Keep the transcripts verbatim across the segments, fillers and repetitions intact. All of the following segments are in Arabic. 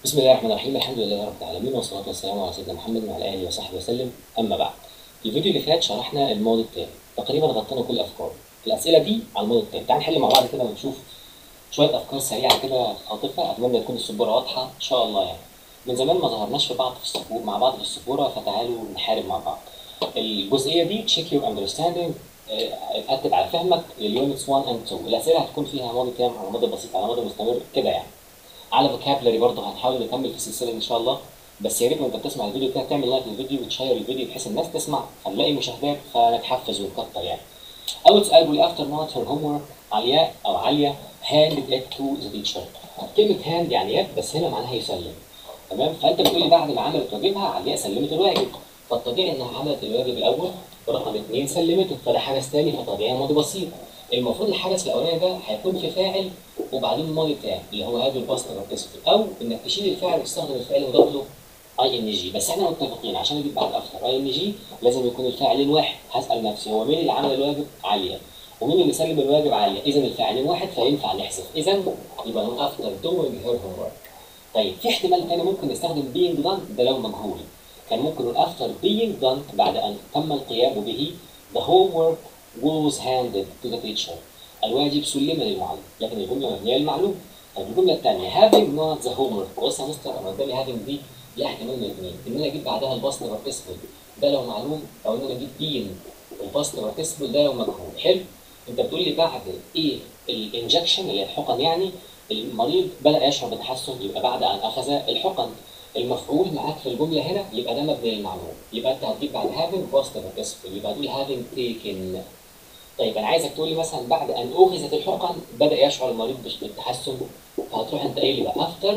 بسم الله الرحمن الرحيم. الحمد لله رب العالمين والصلاة والسلام على سيدنا محمد وعلى آله وصحبه وسلم. أما بعد، في الفيديو اللي فات شرحنا الماضي التام، تقريبا غطينا كل الأفكار. الأسئلة دي على الماضي التام، تعال نحل مع بعض كده ونشوف شوية أفكار سريعة كده خاطفة. أتمنى تكون السبورة واضحة إن شاء الله. يعني من زمان ما ظهرناش في بعض في السبورة مع بعض في السبورة، فتعالوا نحارب مع بعض. الجزئية دي تشيك يور أندرستاندينج، اتأكد على فهمك لليونتس واحد and اتنين. الأسئلة هتكون فيها ماضي تام على ماضي بسيط على ماضي مستمر كده يعني. على فوكابلري برضه هنحاول نكمل في السلسله دي ان شاء الله. بس يا ريت وانت بتسمع الفيديو كده تعمل لايك للفيديو وتشير الفيديو بحيث الناس تسمع فنلاقي مشاهدات فنتحفز ونكتر يعني. اول سؤال بيقول افتر نوت هير هوم ورك، علياء او عليا handed it to the teacher. كلمه هاند يعني يد، بس هنا معناها يسلم. تمام، فانت بتقول لي بعد ما عملت واجبها علياء سلمت الواجب، فالطبيعي انها عملت الواجب الاول ورقم اثنين سلمته، فده حدث ثاني فطبيعي ماضي بسيط. المفروض الحدث الاولاني ده هيكون في فاعل وبعدين الماضي بتاعي اللي هو هذا الباست بارتيسيبل، او انك تشيل الفعل وتستخدم الفعل وتضيف له اي ان جي. بس احنا متفقين عشان اجيب بعد افتر اي ان جي لازم يكون الفاعلين واحد. هسال نفسي هو مين اللي عمل الواجب؟ عاليه. ومين اللي سلم الواجب؟ عاليه. اذا الفاعلين واحد فينفع نحذف. اذا يبقى نقول افتر دوينج هير هوم ورك. طيب في احتمال تاني ممكن نستخدم being done، ده لو مجهول. كان ممكن نقول after being done بعد ان تم القيام به the homework was handed to the teacher. الواجب سلم للمعلم، لكن الجمله مبنيه للمعلوم. طيب الجمله الثانيه having not the homework. بص يا مستر انا قدامي having دي ليها احتمال من الاثنين، ان انا اجيب بعدها الباست بارتيسيبل ده لو معلوم، او ان انا اجيب being الباست بارتيسيبل ده لو مجهول. حلو، انت بتقول لي بعد ايه الانجكشن اللي هي الحقن، يعني المريض بدأ يشعر بتحسن، يبقى بعد أن أخذ الحقن. المفعول معاك في الجملة هنا يبقى ده مبني للمعلوم، يبقى أنت هتجيب بعد having past participle، يبقى هتقول having taken. طيب أنا عايزك تقول لي مثلا بعد أن أخذت الحقن بدأ يشعر المريض بالتحسن، فهتروح أنت قايل لي بقى after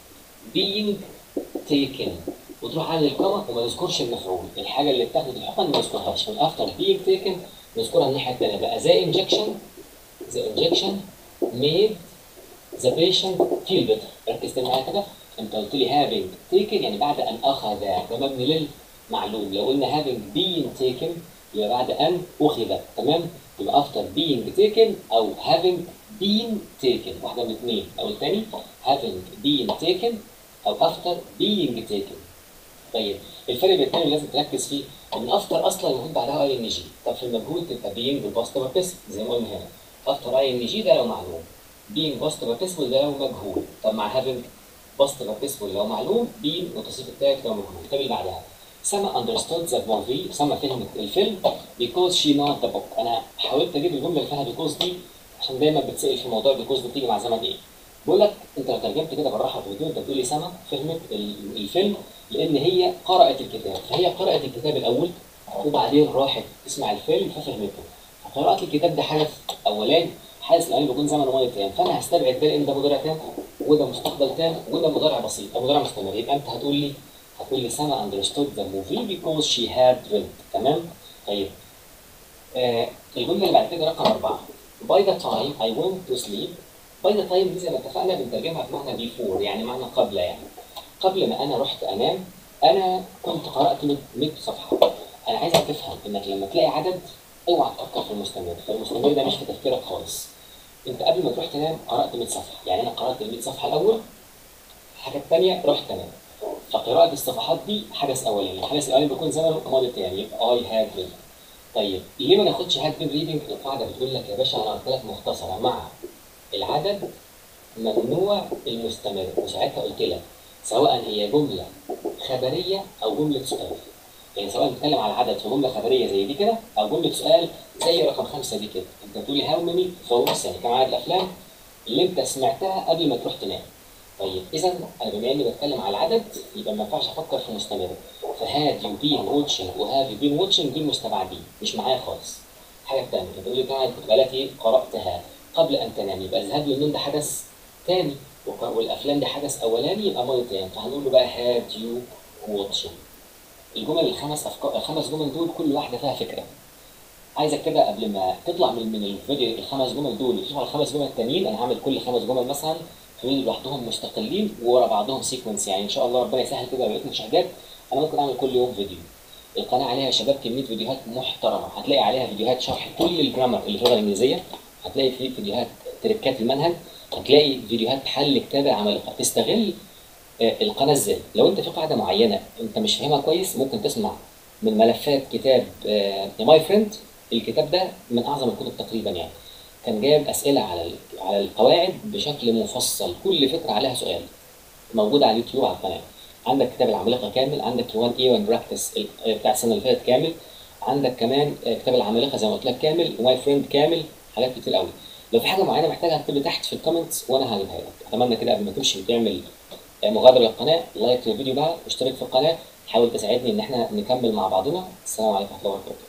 being taken، وتروح عامل الكما وما نذكرش المفعول، الحاجة اللي بتاخد الحقن ما نذكرهاش. من after being taken نذكرها الناحية الثانية بقى the injection the injection made the patient feel better. ركزت معايا كده؟ انت قلت لي having taken يعني بعد ان اخذ، ده مبني للمعلوم. لو قلنا having been taken يبقى بعد ان اخذ. تمام، يبقى after being taken او having been taken، واحده من الاثنين. او الثاني having been taken او after being taken. طيب الفرق بين الاثنين اللي لازم تركز فيه ان after اصلا المفروض بعدها اي ان جي، طب في المجهول تبقى being بالباست participle زي ما قلنا هنا. after اي ان جي ده لو معلوم، being past participle ده لو مجهول. طب مع having past participle لو معلوم، being والتصريف الثالث لو مجهول. طب اللي بعدها سما understood the movie، سما فهمت الفيلم because she not the book. انا حاولت اجيب الجمله اللي فيها because دي عشان دايما بتسال في موضوع because بتيجي مع زمن ايه. بقول لك انت لو ترجمت كده بالراحه في الفيديو انت بتقول لي سما فهمت الفيلم لان هي قرات الكتاب، فهي قرات الكتاب الاول وبعدين راحت تسمع الفيلم ففهمته. فقراءه الكتاب ده حدث اولاني، حدث الاولاني بيكون زمن وماضي تام، فانا هستبعد ده لان ده مضارع تام وده مستقبل تام وده مضارع بسيط او مضارع مستمر. يبقى انت هتقول لي هتقول لي سما understood the movie because she had read. تمام. طيب آه الجمله اللي بعد كده رقم اربعه by the time I went to sleep. by the time دي زي ما اتفقنا بنترجمها بمعنى before، يعني معنى قبل. يعني قبل ما انا رحت انام انا كنت قرات مية صفحه. انا عايزك تفهم انك لما تلاقي عدد اوعى تفكر في المستمر، فالمستمر ده مش في تفكيرك خالص. انت قبل ما تروح تنام قرات مية صفحه، يعني انا قرات ال مية صفحه الاول، الحاجه الثانيه رحت انام. فقراءه الصفحات دي حدث اولاني، الحدث الاولاني بيكون زمنه ماضي تاني، يبقى اي هاد ريد. طيب ليه ما ناخدش هاد بين ريدنج؟ القاعده بتقول لك يا باشا انا قلت لك مختصره، مع العدد ممنوع المستمر. وساعتها قلت لك سواء هي جمله خبريه او جمله سؤال، يعني سواء بتتكلم على عدد في جمله خبريه زي دي كده او جمله سؤال زي رقم خمسه دي كده. انت بتقول لي هاو ماني فيلمز، يعني كم عدد الافلام اللي انت سمعتها قبل ما تروح تنام. طيب اذا انا بما اني بتكلم على العدد يبقى ما ينفعش افكر في مستمر، فهاد يو بين واتشنج وهاف يو بين واتشنج دي مستبعدين مش معايا خالص. الحاجه الثانيه انت بتقول لي كانت كتبالتي قراتها قبل ان تنام، يبقى الذهاب للنوم ده حدث ثاني والافلام دي حدث اولاني، يبقى ماضي تاني، فهنقول له بقى هاد يو واتشنج. الجمل الخمس افكار الخمس جمل دول كل واحده فيها فكره. عايزك كده قبل ما تطلع من من الفيديو الخمس جمل دول وتشوف على الخمس جمل التانيين، انا هعمل كل خمس جمل مثلا فيديو لوحدهم مستقلين ورا بعضهم سيكونس، يعني ان شاء الله ربنا يسهل كده لو لقيت مشاهدات انا ممكن اعمل كل يوم فيديو. القناه عليها يا شباب كميه فيديوهات محترمه، هتلاقي عليها فيديوهات شرح كل الجرامر اللي في اللغه الانجليزيه، هتلاقي في فيديوهات تريكات المنهج، هتلاقي فيديوهات حل كتابه عمليه. تستغل آه، القناه ازاي. لو انت في قاعده معينه انت مش فاهمها كويس، ممكن تسمع من ملفات كتاب ماي فريند. الكتاب ده من اعظم الكتب تقريبا يعني. كان جايب اسئله على ال- على القواعد بشكل مفصل، كل فكره عليها سؤال، موجود على اليوتيوب على القناه. عندك كتاب العمالقه كامل، عندك واحد اي واحد براكتس بتاع السنه اللي فاتت كامل، عندك كمان آه، كتاب العمالقه زي ما قلت لك كامل، وماي فريند كامل، حاجات كتير قوي. لو في حاجه معينه محتاجها اكتب لي تحت في الكومنتس وانا هجيبها لك. اتمنى كده قبل ما تمشي وتعمل آه، مغادره للقناه، لايك للفيديو بقى واشترك في القناه، حاول تساعدني ان احنا نكمل مع بعضنا. السلام عليكم ورحمه الله وبركاته.